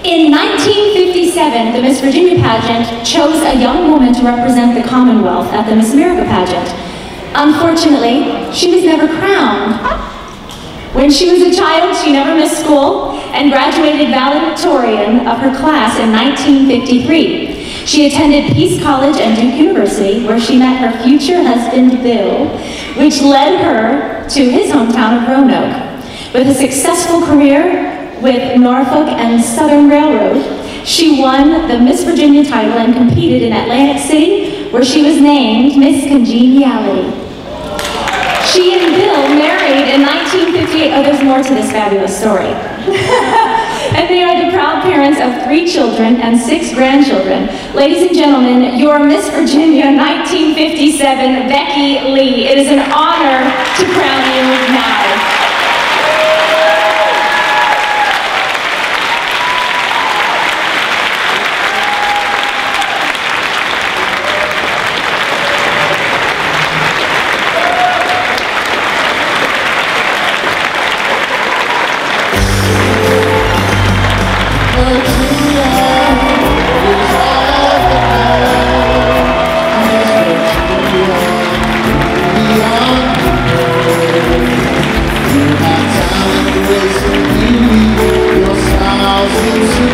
In 1957, the Miss Virginia pageant chose a young woman to represent the Commonwealth at the Miss America pageant. Unfortunately, she was never crowned. When she was a child, she never missed school and graduated valedictorian of her class in 1953. She attended Peace College and Duke University, where she met her future husband, Bill, which led her to his hometown of Roanoke. With a successful career with Norfolk and Southern Railroad, she won the Miss Virginia title and competed in Atlantic City, where she was named Miss Congeniality. She and Bill married in 1958. Oh, there's more to this fabulous story. And they are the proud parents of 3 children and 6 grandchildren. Ladies and gentlemen, your Miss Virginia 1957, Becky Lee. It is an honor to crown you now. Your smiles